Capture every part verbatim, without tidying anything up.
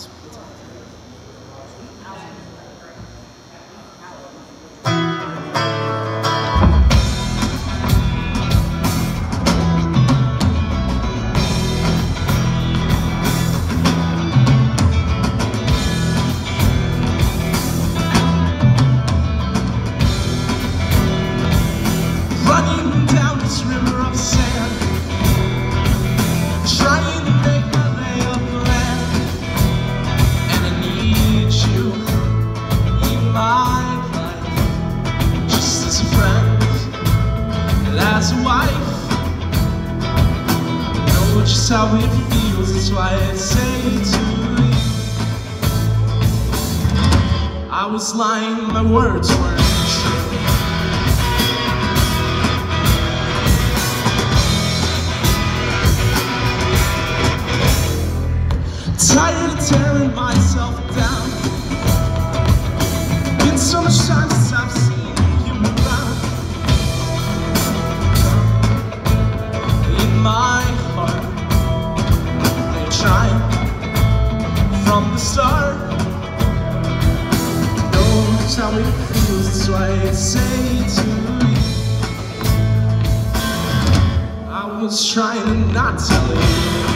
Just how it feels, that's why I say to you, I was lying, my words weren't true. Tired of tearing myself down. Been so much time since I've seen you around. In my heart, trying from the start. Knows how it feels, that's why I say to you, I was trying to not tell you.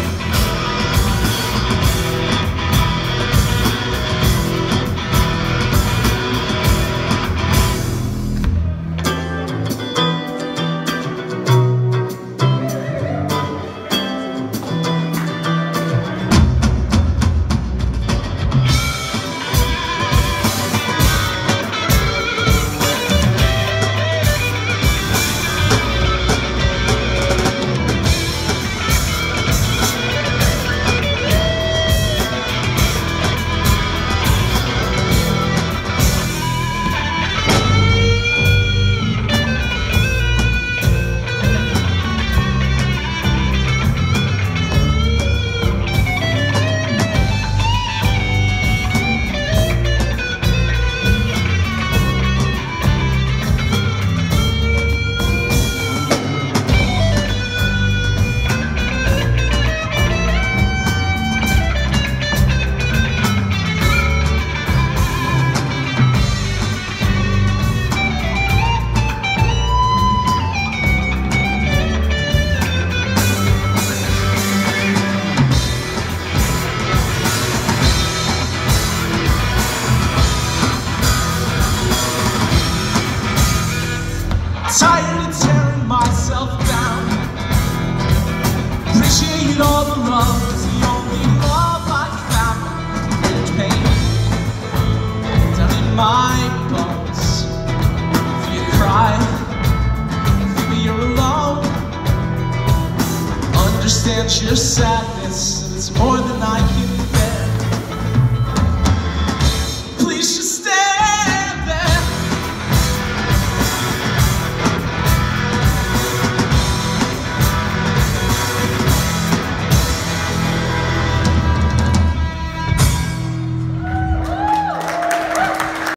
Tired of tearing myself down. Appreciate all the love, it's the only love I found. There's pain down in my bones. Feel you cry, feel you're alone. Understand you're sad.